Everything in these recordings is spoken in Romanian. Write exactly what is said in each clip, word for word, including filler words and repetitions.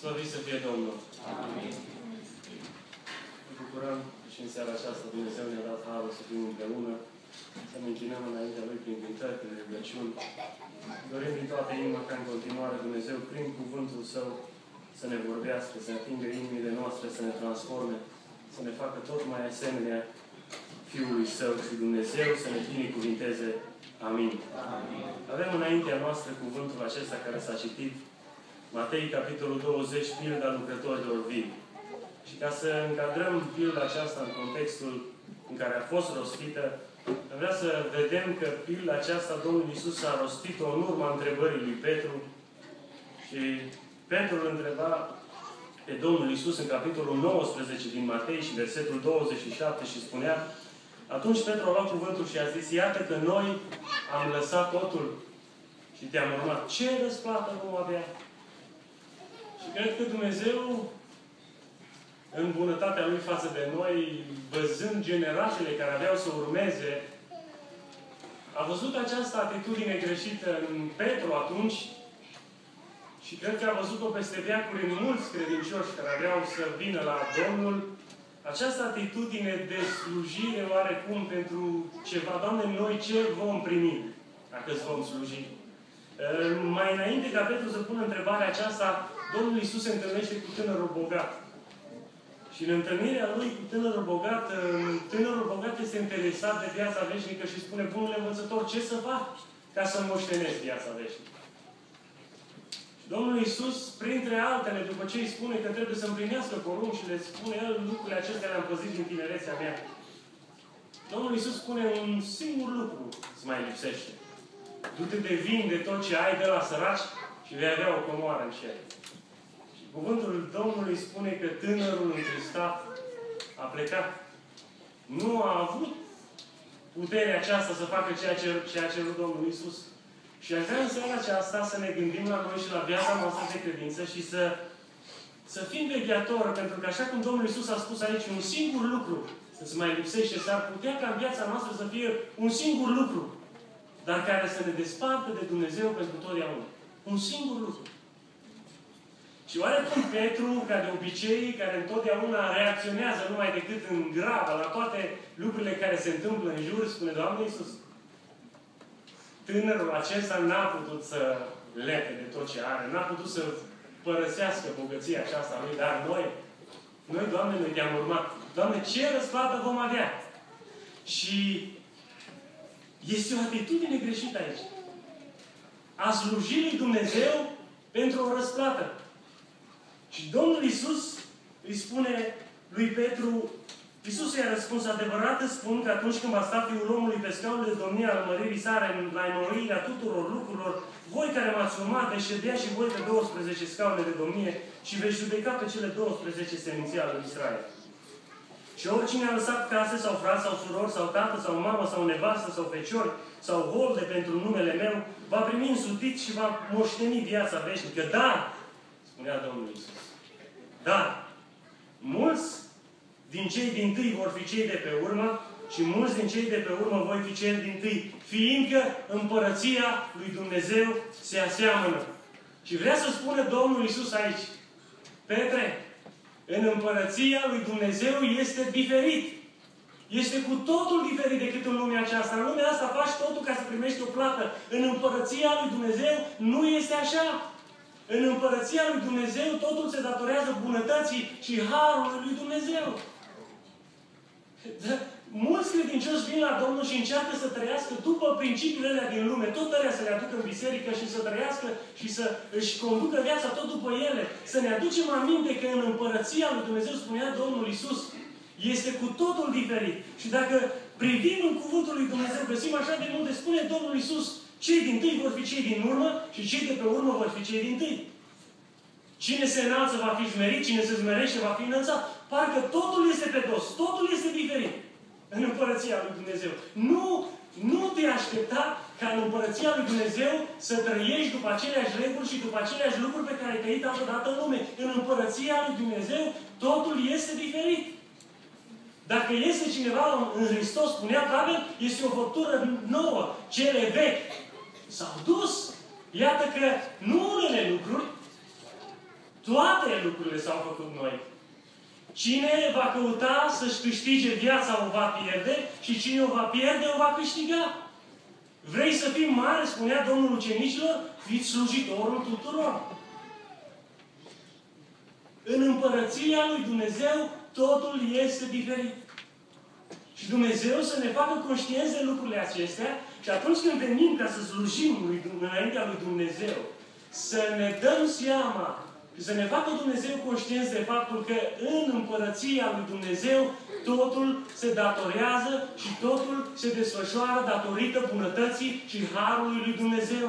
Slăvit să fie Domnul! Amin. Ne bucurăm și în seara aceasta Dumnezeu ne-a dat harul să fim împreună, să ne închinăm înaintea Lui prin cântări, prin rugăciuni. Dorim din toată inima ca în continuare Dumnezeu, prin cuvântul Său, să ne vorbească, să ne atingă inimile noastre, să ne transforme, să ne facă tot mai asemenea Fiului Său și Dumnezeu să ne binecuvinteze. Amin. Amin. Avem înaintea noastră cuvântul acesta care s-a citit, Matei, capitolul douăzeci, pilda lucrătorilor vii. Și ca să încadrăm pilda aceasta în contextul în care a fost rostită, vreau să vedem că pilda aceasta Domnul Iisus a rostit-o în urma întrebării lui Petru. Și Petru îl întreba pe Domnul Iisus în capitolul nouăsprezece din Matei și versetul douăzeci și șapte și spunea: atunci Petru a luat cuvântul și a zis: iată că noi am lăsat totul și te-am urmat. Ce răsplată vom avea? Și cred că Dumnezeu, în bunătatea Lui față de noi, văzând generațiile care aveau să urmeze, a văzut această atitudine greșită în Petru atunci și cred că a văzut-o peste veacuri în mulți credincioși care aveau să vină la Domnul. Această atitudine de slujire oarecum pentru ceva. Doamne, noi ce vom primi dacă îți vom sluji? Mai înainte ca Petru să pună întrebarea aceasta, Domnul Iisus se întâlnește cu tânărul bogat. Și în întâlnirea lui cu tânărul bogat, tânărul bogat este interesat de viața veșnică și spune: bunule învățător, ce să fac ca să moștenesc viața veșnică? Și Domnul Iisus, printre altele, după ce îi spune că trebuie să împlinească poruncile, spune el: lucrurile acestea le-am păzit din tinerețea mea. Domnul Iisus spune un singur lucru îți mai lipsește. Du-te de vin de tot ce ai, de la săraci și vei avea o comoară în cer. Și cuvântul Domnului spune că tânărul întristat a plecat. Nu a avut puterea aceasta să facă ceea ce, ceea ce a cerut Domnul Iisus. Și aș vrea în seara aceasta să ne gândim la noi și la viața noastră de credință și să, să fim vegheatori, pentru că așa cum Domnul Iisus a spus aici, un singur lucru îți mai lipsește, s-ar putea ca în viața noastră să fie un singur lucru, dar care să ne despartă de Dumnezeu pentru totdeauna. Un singur lucru. Și oarecum Petru, ca de obicei, care întotdeauna reacționează numai decât în grabă la toate lucrurile care se întâmplă în jur, spune: Doamne Iisus, tânărul acesta n-a putut să lete de tot ce are, n-a putut să părăsească bogăția aceasta lui, dar noi, noi, Doamne, noi te-am urmat. Doamne, ce răsplată vom avea? Și este o atitudine greșită aici. A sluji lui Dumnezeu pentru o răsplată. Și Domnul Iisus îi spune lui Petru, Iisus i-a răspuns: adevărat îți spun că atunci când va sta Fiul omului pe scaunul de domnie al măririi sale, la înnoirea tuturor lucrurilor, voi care m-ați urmat veți ședea și voi pe douăsprezece scaune de domnie și veți judeca pe cele douăsprezece seminții ale lui Israel. Și oricine a lăsat case sau frați sau surori sau tată sau mamă sau nevastă sau feciori sau holde pentru numele meu, va primi însutit și va moșteni viața veșnică. Dar, spunea Domnul Iisus, dar, mulți din cei dintâi vor fi cei de pe urmă și mulți din cei de pe urmă voi fi cei dintâi, fiindcă împărăția lui Dumnezeu se aseamănă. Și vrea să spună Domnul Iisus aici: Petre, în împărăția lui Dumnezeu este diferit. Este cu totul diferit decât în lumea aceasta. În lumea asta faci totul ca să primești o plată. În împărăția lui Dumnezeu nu este așa. În împărăția lui Dumnezeu totul se datorează bunătății și harului lui Dumnezeu. Mulți credincioși vin la Domnul și încearcă să trăiască după principiile alea din lume. Tot alea să le aducă în biserică și să trăiască și să își conducă viața tot după ele. Să ne aducem aminte că în împărăția lui Dumnezeu, spunea Domnul Iisus, este cu totul diferit. Și dacă privim în cuvântul lui Dumnezeu, găsim așa de multe, spune Domnul Iisus: cei dintâi vor fi cei din urmă și cei de pe urmă vor fi cei dintâi. Cine se înalță va fi smerit, cine se smerește va fi înălțat. Parcă totul este pe dos, totul este diferit în împărăția lui Dumnezeu. Nu, nu te aștepta ca în împărăția lui Dumnezeu să trăiești după aceleași reguli și după aceleași lucruri pe care ai trăit altădată în lume. În împărăția lui Dumnezeu totul este diferit. Dacă este cineva în Hristos, spunea Pavel, este o făptură nouă. Cele vechi s-au dus. Iată că nu unele lucruri, Toate lucrurile s-au făcut noi. Cine va căuta să-și câștige viața o va pierde și cine o va pierde o va câștiga. Vrei să fii mare, spunea Domnul ucenicilor, fiți slujitorul tuturor. În împărăția lui Dumnezeu totul este diferit. Și Dumnezeu să ne facă conștienți de lucrurile acestea și atunci când venim ca să slujim lui, înaintea lui Dumnezeu, să ne dăm seama și să ne facă Dumnezeu conștienți de faptul că în împărăția lui Dumnezeu totul se datorează și totul se desfășoară datorită bunătății și harului lui Dumnezeu.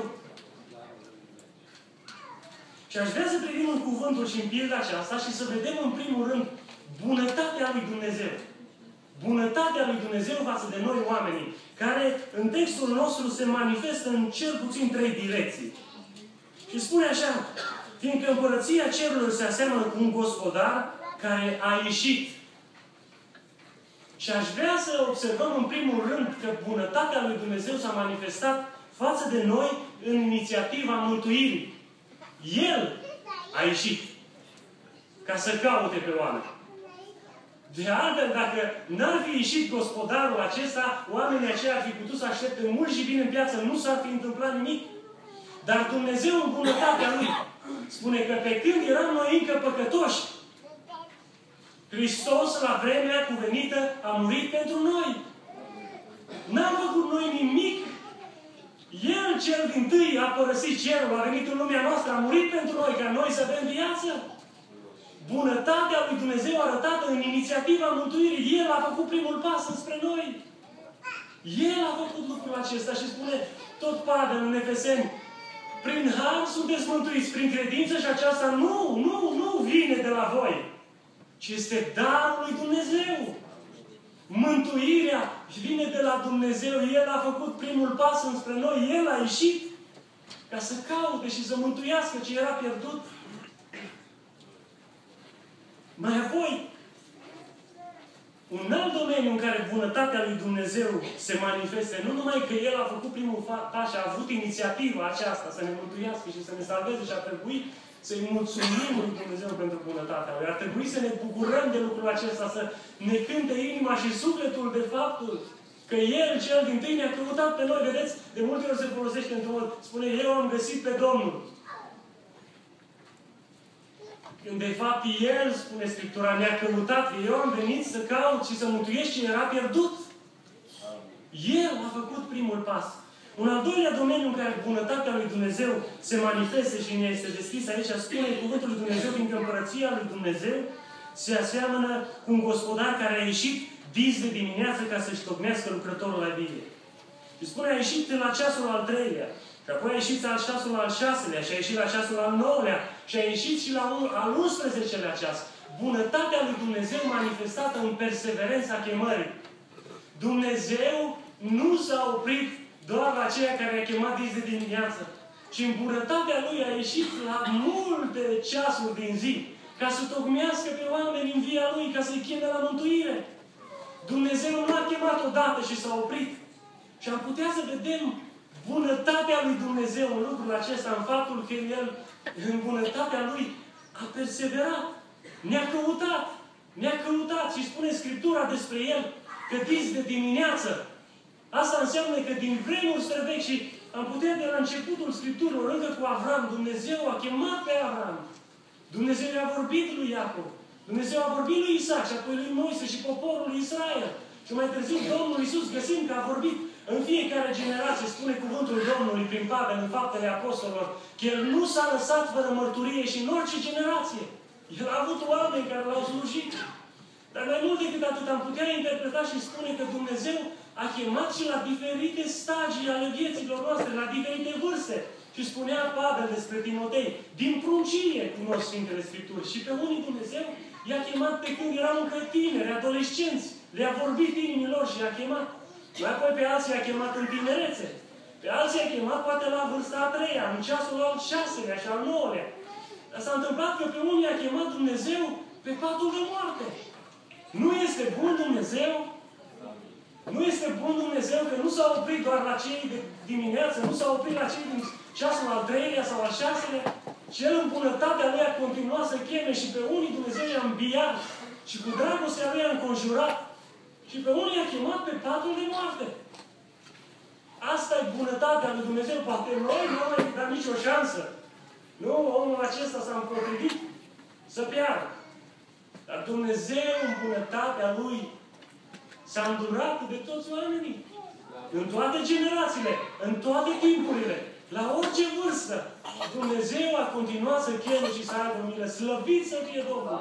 Și aș vrea să privim în cuvântul și în pilda aceasta și să vedem în primul rând bunătatea lui Dumnezeu. Bunătatea lui Dumnezeu față de noi oamenii, care în textul nostru se manifestă în cel puțin trei direcții. Și spune așa, fiindcă împărăția cerurilor se aseamănă cu un gospodar care a ieșit. Și aș vrea să observăm în primul rând că bunătatea lui Dumnezeu s-a manifestat față de noi în inițiativa mântuirii. El a ieșit ca să caute pe oameni. De altfel, dacă n-ar fi ieșit gospodarul acesta, oamenii aceia ar fi putut să aștepte mult și bine în piață, nu s-ar fi întâmplat nimic. Dar Dumnezeu, în bunătatea Lui, spune că pe când eram noi încă păcătoși, Hristos, la vremea cuvenită, a murit pentru noi. N-am făcut noi nimic. El, cel dintâi, a părăsit cerul, a venit în lumea noastră, a murit pentru noi, ca noi să avem viață. Bunătatea lui Dumnezeu arătată în inițiativa mântuirii. El a făcut primul pas înspre noi. El a făcut lucrul acesta și spune tot Pavel în Efeseni, prin har sunteți mântuiți, prin credință și aceasta nu, nu, nu vine de la voi, ci este darul lui Dumnezeu. Mântuirea vine de la Dumnezeu. El a făcut primul pas înspre noi. El a ieșit ca să caute și să mântuiască ce era pierdut. Mai apoi, un alt domeniu în care bunătatea lui Dumnezeu se manifeste, nu numai că El a făcut primul pas și a avut inițiativa aceasta să ne mântuiască și să ne salveze și a trebuit să-i mulțumim lui Dumnezeu pentru bunătatea Lui. Ar trebui să ne bucurăm de lucrul acesta, să ne cânte inima și sufletul de faptul că El, cel dintâi, ne-a căutat pe noi. Vedeți, de multe ori se folosește într-un mod. Spune, eu am găsit pe Domnul. Când de fapt El, spune Scriptura, ne-a căutat, eu am venit să caut și să mântuiesc ce era pierdut. El a făcut primul pas. Un al doilea domeniu în care bunătatea lui Dumnezeu se manifeste și ne este deschis aici, spune cuvântul lui Dumnezeu, fiindcă împărăția lui Dumnezeu se aseamănă cu un gospodar care a ieșit dis de dimineață ca să-și tocmească lucrătorul la vie. Și spune, a ieșit la ceasul al treilea. Și apoi a ieșit al șasul al șaselea și a ieșit la ceasul al nouălea și a ieșit și la al unsprezecelea ceas. Bunătatea lui Dumnezeu manifestată în perseverența chemării. Dumnezeu nu s-a oprit doar la aceia care a chemat dis de dimineață, ci în bunătatea Lui a ieșit la multe ceasuri din zi ca să tocmească pe oameni în via Lui, ca să-i cheme la mântuire. Dumnezeu nu a chemat odată și s-a oprit. Și am putea să vedem bunătatea lui Dumnezeu în lucrul acesta, în faptul că El, în bunătatea Lui, a perseverat. Ne-a căutat. Ne-a căutat. Și spune Scriptura despre El că dis de dimineață. Asta înseamnă că din vremuri străvechi și am putea de la începutul Scripturilor, încă cu Avram, Dumnezeu a chemat pe Avram. Dumnezeu i-a vorbit lui Iacov. Dumnezeu a vorbit lui Isaac și apoi lui Moise și poporul lui Israel. Și mai târziu Domnul Iisus găsim că a vorbit în fiecare generație, spune cuvântul Domnului prin Pavel în Faptele Apostolilor, că El nu s-a lăsat fără mărturie și în orice generație. El a avut oameni care L-au slujit. Dar mai mult decât atât am putea interpreta și spune că Dumnezeu a chemat și la diferite stagii ale vieților noastre, la diferite vârste. Și spunea Pavel despre Timotei, din pruncie cunosc Sfintele Scripturi. Și pe unii Dumnezeu i-a chemat pe când erau încă tineri, adolescenți. Le-a vorbit inimilor și i-a chemat. Mai apoi pe alții i-a chemat în tinerețe. Pe alții i-a chemat poate la vârsta a treia, în ceasul al șaselea și al nouălea. Dar s-a întâmplat că pe unii i-a chemat Dumnezeu pe patul de moarte. Nu este bun Dumnezeu? Nu este bun Dumnezeu că nu s-a oprit doar la cei de dimineață, nu s-a oprit la cei din ceasul al treilea sau al șaselea, cel în bunătatea Lui a continuat să cheme și pe unii Dumnezeu i-a înviat și cu dragostea Lui a înconjurat și pe unii i-a chemat pe patul de moarte. Asta e bunătatea lui Dumnezeu. Poate noi nu am dat nicio șansă. Nu, omul acesta s-a împotrivit să piară. Dar Dumnezeu, în bunătatea Lui, s-a îndurat de toți oamenii. În toate generațiile, în toate timpurile, la orice vârstă. Dumnezeu a continuat să cheme și să aibă milă. Slăvit să fie Domnul.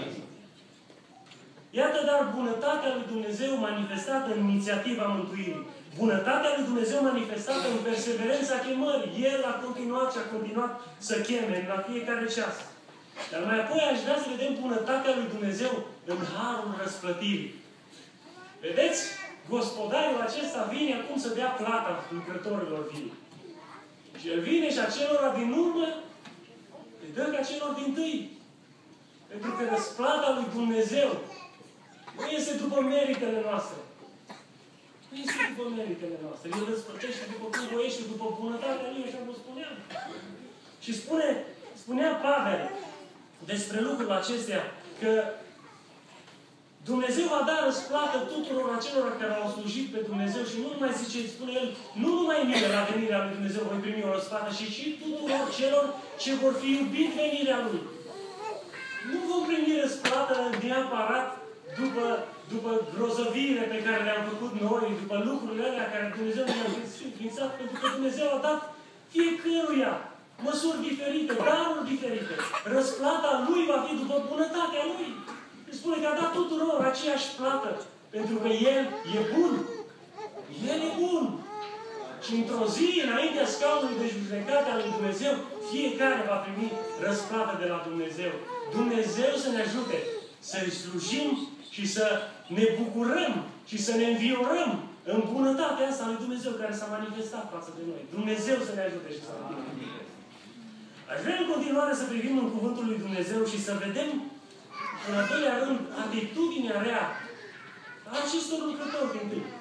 Iată dar bunătatea lui Dumnezeu manifestată în inițiativa mântuirii. Bunătatea lui Dumnezeu manifestată în perseverența chemării. El a continuat și a continuat să cheme la fiecare ceas. Dar mai apoi aș vrea să vedem bunătatea lui Dumnezeu în harul răsplătirii. Vedeți? Gospodarul acesta vine acum să dea plata lucrătorilor vii. Și el vine și acelora din urmă îi dă ca celor din tâi. Pentru că răsplata lui Dumnezeu nu este după meritele noastre. Nu este după meritele noastre. El răsplătește după cum voiește, după bunătatea Lui, așa cum spuneam. Și spune, spunea Pavel despre lucrul acestea, că Dumnezeu va da răsplată tuturor acelor care au slujit pe Dumnezeu și nu numai zice, spune El, nu numai mine la venirea lui Dumnezeu voi primi o răsplată, ci și tuturor celor ce vor fi iubit venirea Lui. Nu vom primi răsplată neapărat după, după grozăvire pe care le-am făcut noi, după lucrurile alea care Dumnezeu ne-a înființat, pentru că Dumnezeu a dat fiecăruia măsuri diferite, daruri diferite. Răsplata Lui va fi după bunătatea Lui. Îi spune că a dat tuturor aceeași plată, pentru că El e bun. El e bun. Și într-o zi, înaintea scaunului de judecată al lui Dumnezeu, fiecare va primi răsplată de la Dumnezeu. Dumnezeu să ne ajute să-i slujim și să ne bucurăm și să ne înviorăm în bunătatea asta a lui Dumnezeu care s-a manifestat față de noi. Dumnezeu să ne ajute și să ne ajute. Aș vrea în continuare să privim în Cuvântul lui Dumnezeu și să vedem, în al doilea rând, atitudinea rea a acestor lucrători din tâi.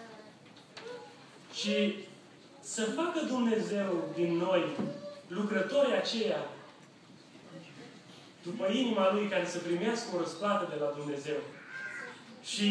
Și să facă Dumnezeu din noi lucrătorii aceia după inima Lui, care să primească o răsplată de la Dumnezeu. Și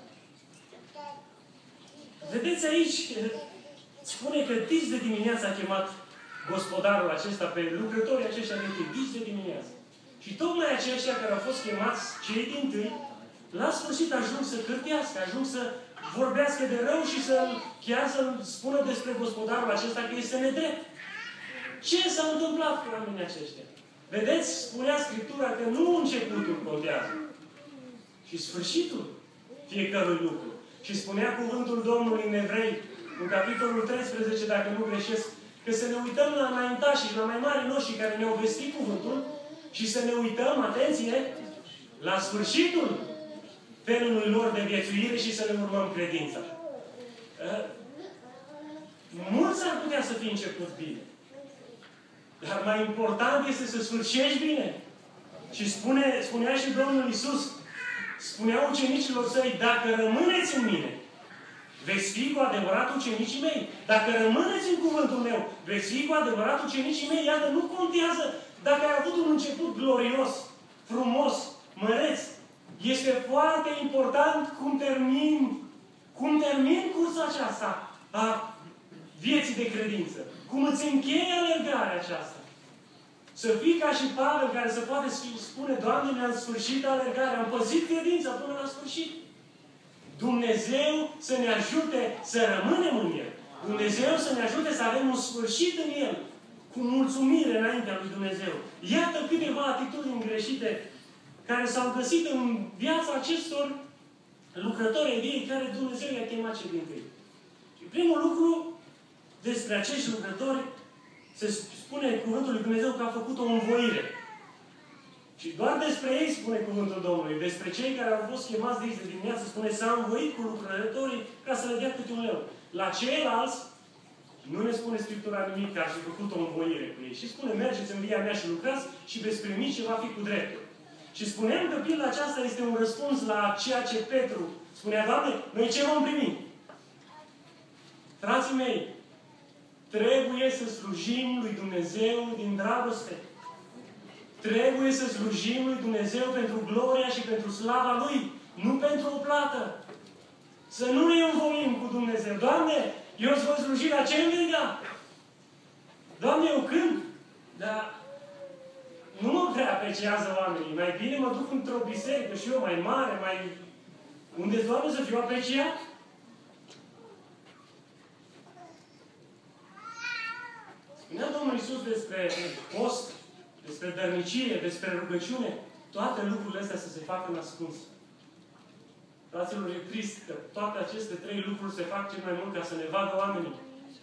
vedeți aici, spune că dis de dimineață a chemat gospodarul acesta pe lucrătorii aceștia din tâi. Dis de dimineață. Și tocmai aceștia care au fost chemați, cei din tâi, la sfârșit ajung să cârtească, ajung să vorbească de rău și să chiar să spună despre gospodarul acesta că este nedrept. Ce s-a întâmplat cu oamenii aceștia? Vedeți, spunea Scriptura că nu începutul contează, ci sfârșitul fiecărui lucru. Și spunea cuvântul Domnului în Evrei, în capitolul treisprezece, dacă nu greșesc, că să ne uităm la înaintașii, la mai mari noștri care ne-au vestit cuvântul și să ne uităm, atenție, la sfârșitul felului lor de viețuire și să le urmăm credința. Mulți ar putea să fie început bine. Dar mai important este să sfârșești bine. Și spune, spunea și Domnul Iisus, spunea ucenicilor săi, dacă rămâneți în mine, veți fi cu adevărat ucenicii mei. Dacă rămâneți în cuvântul meu, veți fi cu adevărat ucenicii mei. Iată, nu contează dacă ai avut un început glorios, frumos, măreț. Este foarte important cum termin, cum termin cursa aceasta a vieții de credință. Cum îți încheie alergarea aceasta. Să fii ca și Pavel, care se poate spune, Doamne, mi-am sfârșit alergarea, am păzit credința până la sfârșit. Dumnezeu să ne ajute să rămânem în El. Dumnezeu să ne ajute să avem un sfârșit în El. Cu mulțumire înaintea lui Dumnezeu. Iată câteva atitudini greșite care s-au găsit în viața acestor lucrători evii care Dumnezeu i-a chemat cei din tâi. Și primul lucru despre acești lucrători se spune în cuvântul lui Dumnezeu că a făcut o învoire. Și doar despre ei spune cuvântul Domnului. Despre cei care au fost chemați de aici de dimineață spune s-a învoit cu lucrătorii ca să le dea câte un leu. La ceilalți nu ne spune Scriptura nimic că ar fi făcut o învoire cu ei. Și spune mergeți în via mea și lucrați și veți primi ce va fi cu dreptul. Și spuneam că pilda aceasta este un răspuns la ceea ce Petru spunea, Doamne, noi ce vom primi? Frații mei, trebuie să slujim lui Dumnezeu din dragoste. Trebuie să slujim lui Dumnezeu pentru gloria și pentru slava Lui, nu pentru o plată. Să nu ne învoim cu Dumnezeu. Doamne, eu îți voi sluji la ce îmi vei da? Doamne, eu cânt, dar nu mă prea apreciază oamenii. Mai bine mă duc într-o biserică și eu mai mare, mai... unde, Doamne, să fiu apreciat? Spunea Domnul Iisus despre post, despre dărnicie, despre rugăciune, toate lucrurile astea să se facă în ascuns. Fraților, e trist că toate aceste trei lucruri se fac cel mai mult ca să ne vadă oamenii.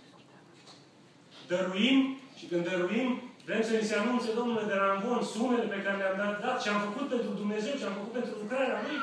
Dăruim și când dăruim, vrem să ni se anunțe, Domnule, de la învon, sumele pe care le-am dat, dat și am făcut pentru Dumnezeu și am făcut pentru lucrarea Lui.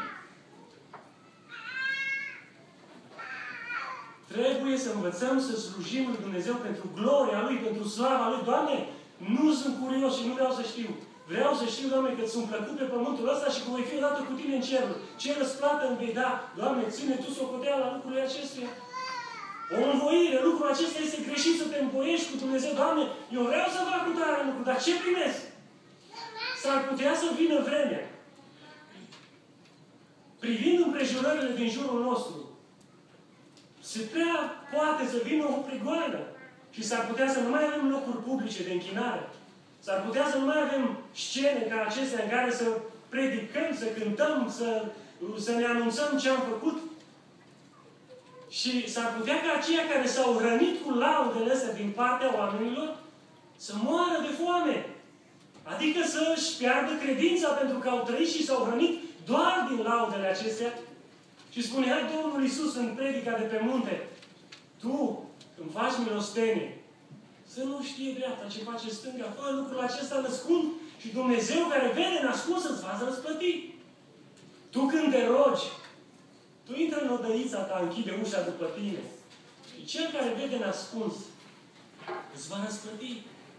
Trebuie să învățăm să slujim lui Dumnezeu pentru gloria Lui, pentru slava Lui. Doamne, nu sunt curios și nu vreau să știu. Vreau să știu, Doamne, că sunt plăcut pe pământul ăsta și că voi fi odată cu Tine în cerul. Ce răsplată îmi vei da? Doamne, ține Tu socoteala la lucrurile acestea. O învoire, lucrul acesta este greșit să te învoiești cu Dumnezeu. Doamne, eu vreau să fac un tare lucru, dar ce primesc? S-ar putea să vină vremea. Privind împrejurările din jurul nostru, se prea poate să vină o prigoană. Și s-ar putea să nu mai avem locuri publice de închinare. S-ar putea să nu mai avem scene ca acestea în care să predicăm, să cântăm, să, să ne anunțăm ce am făcut. Și s-ar putea ca aceia care s-au hrănit cu laudele astea din partea oamenilor să moară de foame. Adică să-și piardă credința pentru că au trăit și s-au hrănit doar din laudele acestea. Și spunea Domnul Iisus în predica de pe munte, tu, când faci milostenie, să nu știe dreapta ce face stânga, fă lucrul acesta născund și Dumnezeu care vede nascuns să-ți va răsplăti. Tu când te rogi, tu intră în odăița ta, închide ușa după tine. Și cel care vede nascuns îți va răsplăti.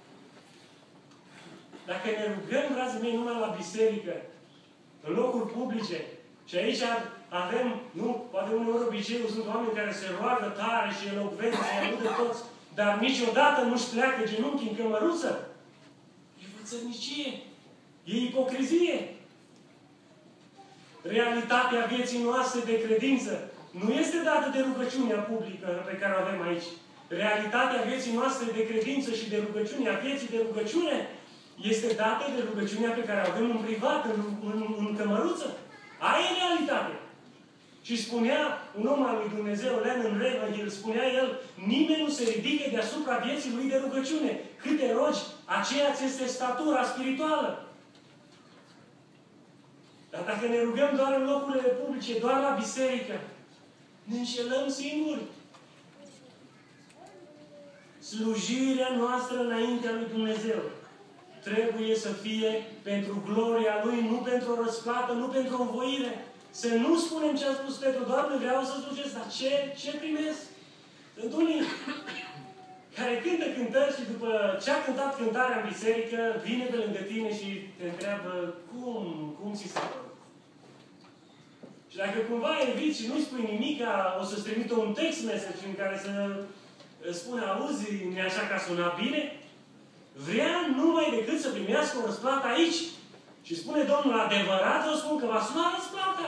Dacă ne rugăm, frații mei, numai la biserică, în locuri publice, și aici avem, nu, poate uneori obiceiul, sunt oameni care se roagă tare și elocvent, se audă toți, dar niciodată nu-și pleacă genunchii în cămăruță. E vățărnicie. E ipocrizie. Realitatea vieții noastre de credință nu este dată de rugăciunea publică pe care o avem aici. Realitatea vieții noastre de credință și de rugăciunea vieții de rugăciune este dată de rugăciunea pe care o avem în privat, în, în, în cămăruță. Aia e realitatea. Și spunea un om al lui Dumnezeu, Lenin Ravenhill, spunea el, nimeni nu se ridică deasupra vieții lui de rugăciune. Cât te rogi, aceea ți este statura spirituală. Dar dacă ne rugăm doar în locurile publice, doar la biserică, ne înșelăm singuri. Slujirea noastră înaintea lui Dumnezeu trebuie să fie pentru gloria Lui, nu pentru o răsplată, nu pentru o învoire. Să nu spunem ce a spus Petru, Doamne, vreau să slujesc, dar ce, ce primesc? Sunt unii care cântă cântări și după ce a cântat cântarea în biserică, vine pe lângă tine și te întreabă cum, cum ți se pare? Și dacă cumva eviți și nu-i spui nimica, o să-ți trimită un text message în care să spune, auzi, nu așa că a sunat bine? Vrea numai decât să primească o răsplată aici. Și spune Domnul, adevărat, o spun că va suna răsplata.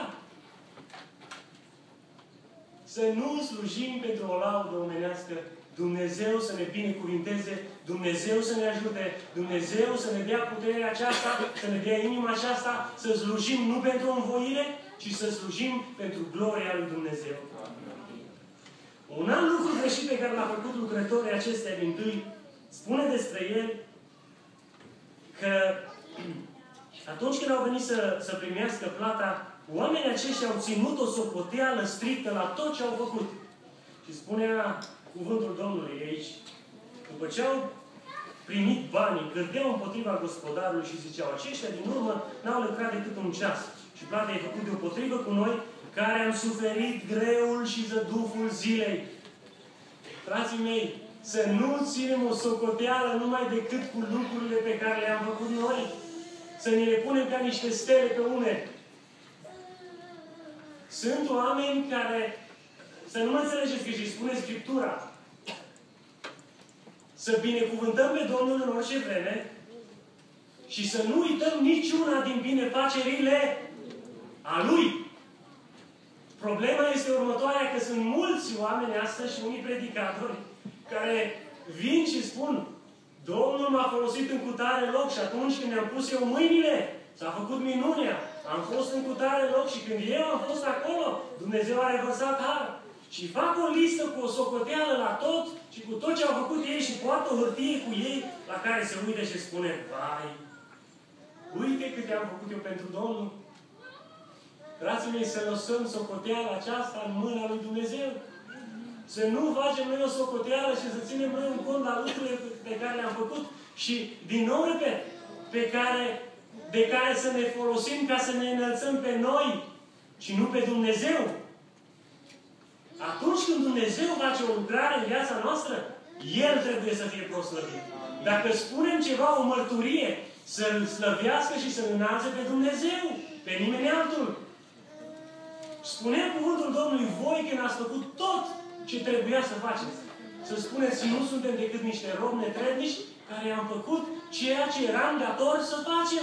Să nu slujim pentru o laudă omenească. Dumnezeu să ne binecuvinteze, Dumnezeu să ne ajute, Dumnezeu să ne dea puterea aceasta, să ne dea inima aceasta, să slujim nu pentru o învoire, ci să slujim pentru gloria lui Dumnezeu. Un alt lucru greșit pe care l-a făcut lucrătorii acestea din tâi, spune despre el că atunci când au venit să, să primească plata, oamenii aceștia au ținut o socoteală strictă la tot ce au făcut. Și spunea cuvântul Domnului aici, după ce au primit banii, cârdeau împotriva gospodarului și ziceau, aceștia din urmă n-au lucrat decât un ceas. Și plata e făcut deopotrivă cu noi, care am suferit greul și zăduful zilei. Frații mei, să nu ținem o socoteală numai decât cu lucrurile pe care le-am făcut noi. Să ne le punem ca niște stele pe umeri. Sunt oameni care, să nu mă înțelegeți că și spune Scriptura, să binecuvântăm pe Domnul în orice vreme Și să nu uităm niciuna din binefacerile a Lui. Problema este următoarea, că sunt mulți oameni astăzi și unii predicatori care vin și spun: Domnul m-a folosit în cutare loc și atunci când mi-am pus eu mâinile, s-a făcut minunea. Am fost în cutare loc și când eu am fost acolo, Dumnezeu a revărsat har. Și fac o listă cu o socoteală la tot și cu tot ce au făcut ei și poartă o hârtie cu ei la care se uită și spune: vai, uite cât am făcut eu pentru Domnul. Frații mei, să lăsăm socoteala aceasta în mâna lui Dumnezeu. Să nu facem noi o socoteală și să ținem noi un cont la lucrurile pe care le-am făcut și, din nou, repet, pe care, de care să ne folosim ca să ne înălțăm pe noi și nu pe Dumnezeu. Atunci când Dumnezeu face o lucrare în viața noastră, El trebuie să fie proslăvit. Dacă spunem ceva, o mărturie, să-L slăvească și să-L înalțe pe Dumnezeu, pe nimeni altul. Spunea cuvântul Domnului: voi când ați făcut tot ce trebuia să faceți, să spuneți: nu suntem decât niște robi netrebnici care am făcut ceea ce eram datori să facem.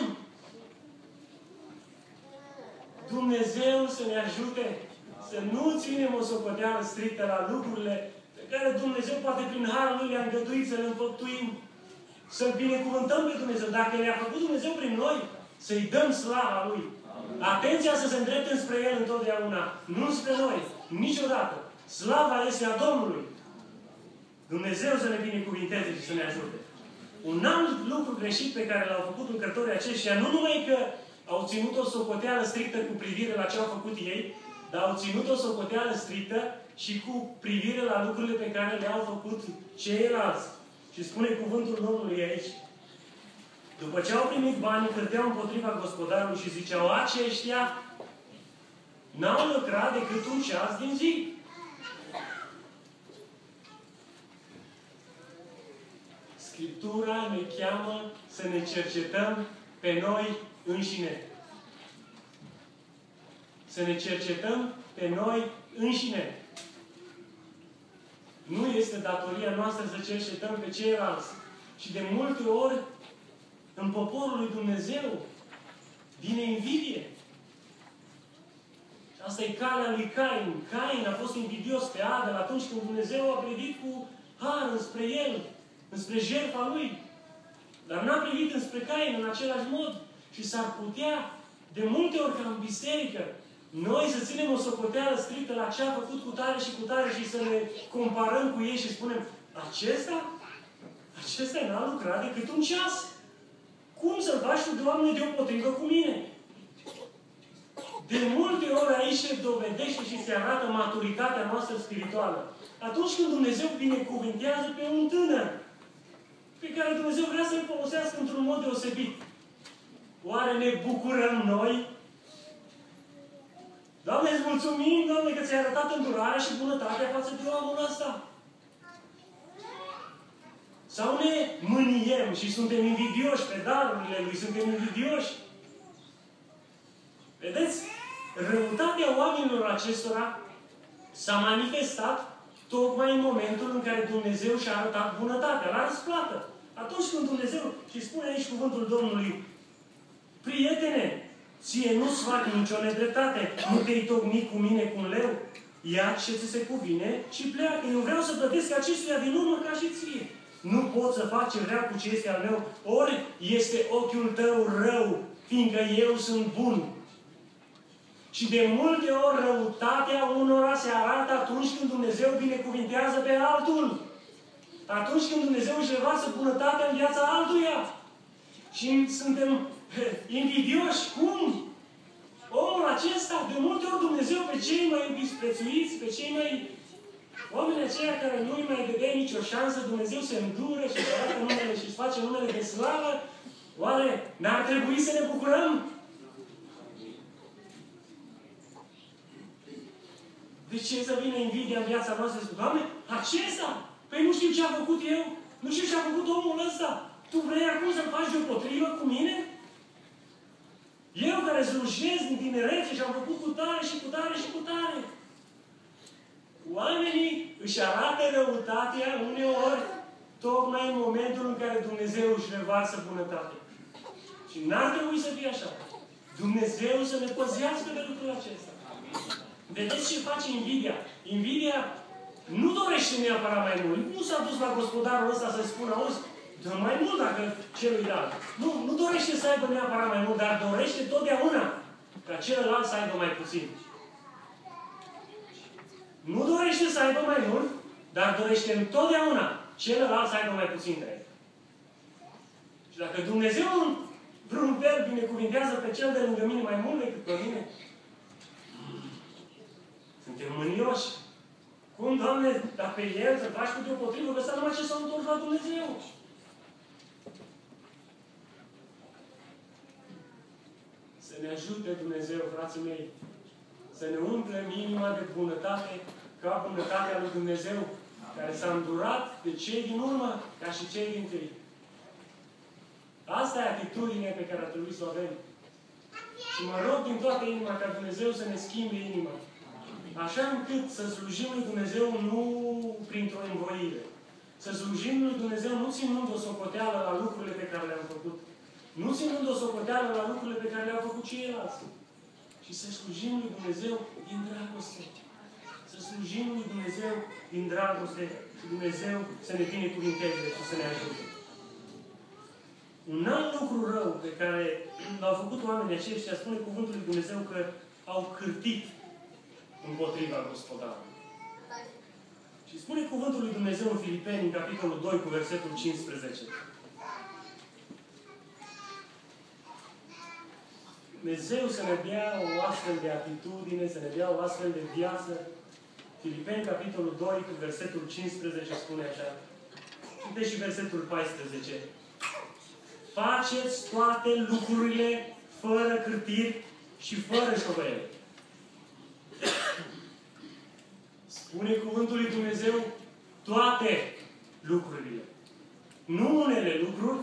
Dumnezeu să ne ajute să nu ținem o socoteală strictă la lucrurile pe care Dumnezeu poate prin harul Lui le-a îngăduit să le înfăptuim. Să-L binecuvântăm pe Dumnezeu. Dacă le-a făcut Dumnezeu prin noi, să-i dăm slava Lui. Atenția să se îndrepte spre El întotdeauna. Nu spre noi. Niciodată. Slava este a Domnului. Dumnezeu să ne binecuvinteze și să ne ajute. Un alt lucru greșit pe care l-au făcut lucrătorii aceștia, nu numai că au ținut o socoteală strictă cu privire la ce au făcut ei, dar au ținut o socoteală strictă și cu privire la lucrurile pe care le-au făcut ceilalți. Și spune cuvântul Domnului aici: după ce au primit bani, cârteau împotriva gospodarului și ziceau: aceștia n-au lucrat decât un ceas din zi. Scriptura ne cheamă să ne cercetăm pe noi înșine. Să ne cercetăm pe noi înșine. Nu este datoria noastră să cercetăm pe ceilalți. Și de multe ori, în poporul lui Dumnezeu, vine invidie. Și asta e calea lui Cain. Cain a fost invidios pe Abel atunci când Dumnezeu a privit cu har înspre el, înspre jertfa lui. Dar n-a privit înspre Cain în același mod. Și s-ar putea, de multe ori, ca în biserică, noi să ținem o socoteală strictă la ce a făcut cu tare și cu tare și să ne comparăm cu ei și spunem: acesta? Acesta n-a lucrat decât un ceas. Cum să-l faci tu, Doamne, deopotrivă cu mine? De multe ori aici se dovedește și se arată maturitatea noastră spirituală. Atunci când Dumnezeu binecuvintează pe un tânăr, pe care Dumnezeu vrea să-l folosească într-un mod deosebit, oare ne bucurăm noi? Doamne, îți mulțumim, Doamne, că ți-ai arătat îndurarea și bunătatea față de omul ăsta. Sau ne mâniem și suntem invidioși pe darurile Lui, suntem invidioși. Vedeți? Răutatea oamenilor acestora s-a manifestat tocmai în momentul în care Dumnezeu și-a arătat bunătatea, la răsplată. Atunci când Dumnezeu, și spune aici cuvântul Domnului: prietene, ție nu-ți fac nicio nedreptate, nu te-ai tocmit cu mine cu un leu, ia ce ți se cuvine și pleacă. Eu vreau să plătesc acestuia din urmă ca și ție. Nu pot să fac ce vreau cu ce este al meu, ori este ochiul tău rău, fiindcă eu sunt bun. Și de multe ori răutatea unora se arată atunci când Dumnezeu binecuvintează pe altul. Atunci când Dumnezeu își revarsă bunătatea în viața altuia. Și suntem invidioși. Cum? Omul acesta, de multe ori Dumnezeu pe cei mai disprețuiți, pe cei mai... oamenii aceia care nu-i mai dădea nicio șansă, Dumnezeu se îndură și își arată numele și își face numele de slavă. Oare n-ar trebui să ne bucurăm? De ce să vină invidia în viața noastră și spune: Doamne, acesta? Păi nu știu ce a făcut eu? Nu știu ce a făcut omul ăsta? Tu vrei acum să-l faci deopotrivă cu mine? Eu care slujesc din tinerețe și am făcut cu tare și cu tare și cu tare. Oamenii își arată răutatea uneori tocmai în momentul în care Dumnezeu își revarsă bunătate. Și n-ar trebui să fie așa. Dumnezeu să ne păzească de lucrul acesta. Vedeți ce face invidia? Invidia nu dorește neapărat mai mult. Nu s-a dus la gospodarul ăsta să-i spună, auzi, dă mai mult dacă celuilalt. Nu, nu dorește să aibă neapărat mai mult, dar dorește totdeauna ca celălalt să aibă mai puțin. Nu dorește să aibă mai mult, dar dorește întotdeauna celălalt să aibă mai puțin de el. Și dacă Dumnezeu în vreun fel binecuvintează pe cel de lângă mine mai mult decât pe mine, suntem mânioși. Cum, Doamne, dar pe el să faci cu deopotrivă, că ăsta numai ce s-a întors la Dumnezeu. Să ne ajute Dumnezeu, frații mei, să ne umplem inima de bunătate, ca bunătatea lui Dumnezeu, care s-a îndurat de cei din urmă, ca și cei din tâi. Asta e atitudinea pe care ar trebui să o avem. Și mă rog din toată inima ca Dumnezeu să ne schimbe inima. Așa încât să slujim lui Dumnezeu nu printr-o învoire. Să slujim lui Dumnezeu nu ținând o socoteală la lucrurile pe care le-am făcut. Nu ținând o socoteală la lucrurile pe care le-au făcut ceilalți. Și să slujim lui Dumnezeu din dragoste. Să slujim lui Dumnezeu din dragoste și Dumnezeu să ne binecuvinteze și să ne ajute. Un alt lucru rău pe care l-au făcut oamenii aceștia, spune cuvântul lui Dumnezeu că au cârtit împotriva gospodarului. Și spune cuvântul lui Dumnezeu în Filipeni, în capitolul doi, cu versetul cincisprezece. Dumnezeu să ne dea o astfel de atitudine, să ne dea o astfel de viață. Filipeni, capitolul doi, cu versetul cincisprezece, spune așa. Citeți și versetul paisprezece. Faceți toate lucrurile fără cârtiri și fără șovăieli. Spune cuvântul lui Dumnezeu toate lucrurile. Nu unele lucruri.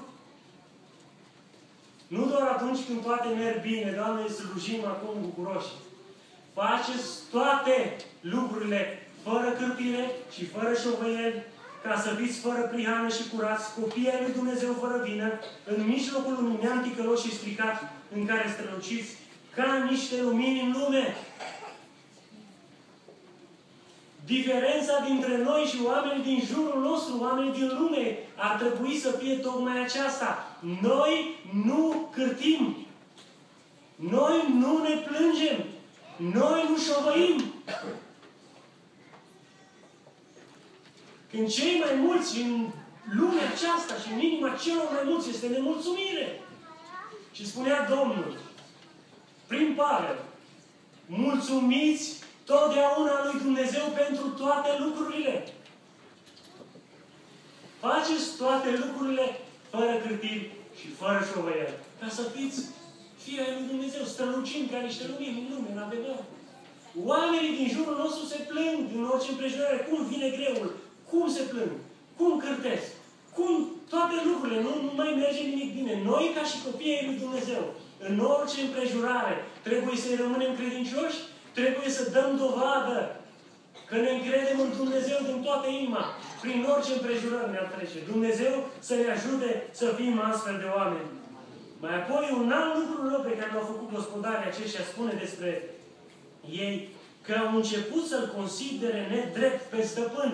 Nu doar atunci când toate merg bine, Doamne, slujim acum bucuroși. Faceți toate lucrurile fără cârtire și fără șovăieli, ca să fiți fără prihană și curați, copii ai lui Dumnezeu fără vină, în mijlocul unui neam ticălos și stricat, în care străluciți ca niște lumini în lume. Diferența dintre noi și oamenii din jurul nostru, oamenii din lume, ar trebui să fie tocmai aceasta. Noi nu cârtim. Noi nu ne plângem. Noi nu șovăim. Când cei mai mulți în lumea aceasta și în inima celor mai mulți este nemulțumire. Și spunea Domnul, prin Pavel, mulțumiți totdeauna lui Dumnezeu pentru toate lucrurile. Faceți toate lucrurile fără cârtiri și fără șovăieli. Ca să fiți fii ai lui Dumnezeu, strălucind ca niște lumini în lume, în adevăr. Oamenii din jurul nostru se plâng în orice împrejurare. Cum vine greul? Cum se plâng? Cum cârtesc? Cum toate lucrurile? Nu, nu mai merge nimic bine. Noi, ca și copiii ai lui Dumnezeu, în orice împrejurare, trebuie să-i rămânem credincioși. Trebuie să dăm dovadă că ne încredem în Dumnezeu din toată inima. Prin orice împrejurări ne-ar trece. Dumnezeu să ne ajute să fim astfel de oameni. Mai apoi, un alt lucru rău pe care l-au făcut gospodarii aceștia spune despre ei că au început să-l considere nedrept pe stăpân.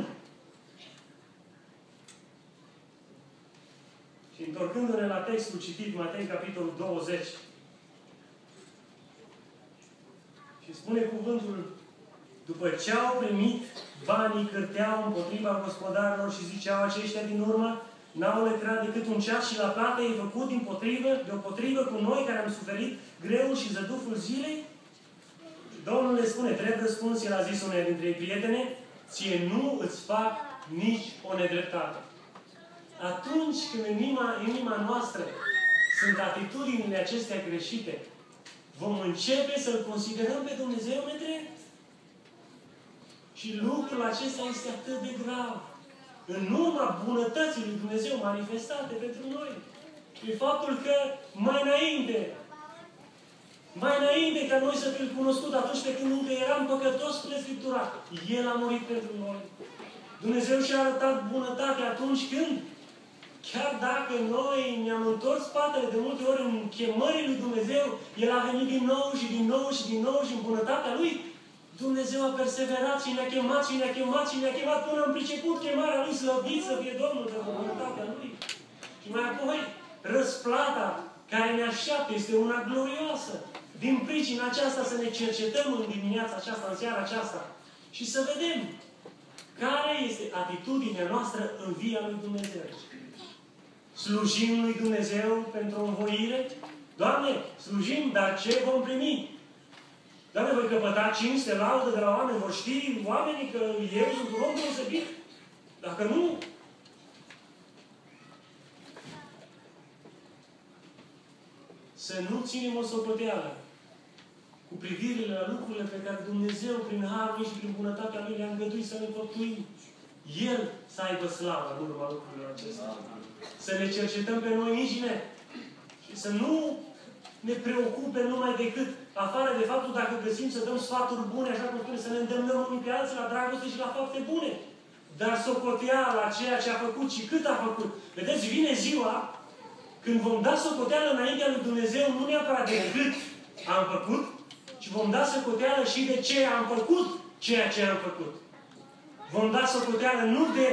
Și întorcându-ne la textul citit, Matei, capitolul douăzeci, și spune cuvântul, după ce au primit, banii cârteau împotriva gospodarilor și ziceau aceștia din urmă, n-au lecrat decât un ceas și la plată ei făcut împotrivă, deopotrivă cu noi care am suferit greul și zăduful zilei? Domnul le spune, drept răspuns, el a zis unei dintre ei, prietene, ție nu îți fac nici o nedreptate. Atunci când în inima, inima noastră sunt atitudinile acestea greșite, vom începe să-L considerăm pe Dumnezeu nedrept. Și lucrul acesta este atât de grav. În urma bunătății lui Dumnezeu manifestate pentru noi. E faptul că mai înainte, mai înainte ca noi să fim cunoscut atunci pe când încă eram păcătoși, spune Scriptura, El a murit pentru noi. Dumnezeu și-a arătat bunătate atunci când, chiar dacă noi ne-am întors spatele de multe ori în chemării lui Dumnezeu, El a venit din nou și din nou și din nou și în bunătatea Lui, Dumnezeu a perseverat și ne-a chemat și ne-a chemat și ne-a chemat până am priceput chemarea Lui, slăvit să fie Domnul de bunătatea Lui. Și mai apoi, răsplata care ne așteaptă este una glorioasă. Din pricina aceasta să ne cercetăm în dimineața aceasta, în seara aceasta și să vedem care este atitudinea noastră în via lui Dumnezeu. Slujim lui Dumnezeu pentru o învoire? Doamne, slujim, dar ce vom primi? Doamne, voi căpăta cinste, laudă de la oameni, vor ști oamenii că eu sunt un om deosebit? Dacă nu, să nu ținem o socoteală cu privirile la lucrurile pe care Dumnezeu, prin harul și prin bunătatea Lui, le-a îngăduit să ne făptuim. El să aibă slavă în urma lucrurilor acestea. Să ne cercetăm pe noi înșine și să nu ne preocupe numai decât, afară de faptul dacă găsim să dăm sfaturi bune, așa cum spune, să ne îndemnăm unii pe alții la dragoste și la fapte bune. Dar socoteala la ceea ce a făcut și cât a făcut. Vedeți, vine ziua când vom da socoteală înaintea lui Dumnezeu, nu neapărat de cât am făcut, ci vom da socoteală și de ce am făcut ceea ce am făcut. Vom da socoteală nu de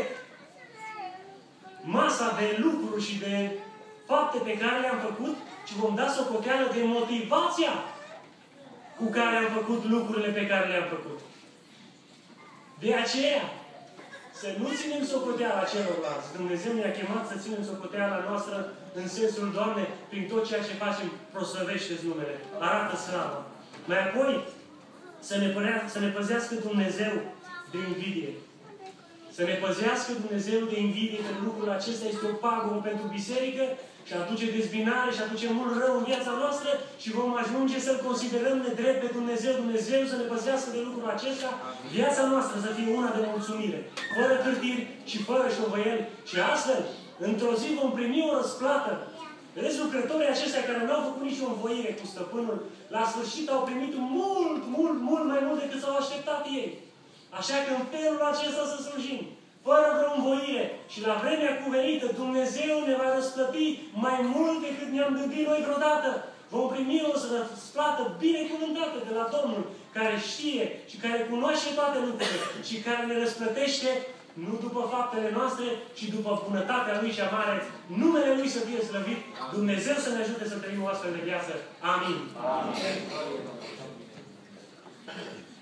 masa de lucruri și de fapte pe care le-am făcut, ci vom da socoteală de motivația cu care am făcut lucrurile pe care le-am făcut. De aceea, să nu ținem socoteala celorlalți. Dumnezeu ne-a chemat să ținem socoteala noastră în sensul, Doamne, prin tot ceea ce facem, proslăvește-ți numele. Arată slavă. Mai apoi, să ne, părea, să ne păzească Dumnezeu de invidie. Să ne păzească Dumnezeu de invidie, că lucrul acesta este o pagubă pentru biserică și aduce dezbinare și aduce mult rău în viața noastră și vom ajunge să-L considerăm nedrept pe Dumnezeu. Dumnezeu să ne păzească de lucrul acesta, viața noastră să fie una de mulțumire, fără cârtiri și fără șovăieli. Și astfel, într-o zi vom primi o răsplată. Vedeți, lucrătorii aceștia care nu au făcut nicio învoire cu stăpânul, la sfârșit au primit mult, mult, mult mai mult decât s-au așteptat ei. Așa că în felul acesta să slujim, fără vreo învoire și la vremea cuvenită, Dumnezeu ne va răsplăti mai mult decât ne-am gândit noi vreodată. Vom primi o răsplată binecuvântată de la Domnul, care știe și care cunoaște toate lucrurile și care ne răsplătește nu după faptele noastre, ci după bunătatea Lui și amare. Numele Lui să fie slăvit. Dumnezeu să ne ajute să trăim o astfel de viață. Amin. Amin.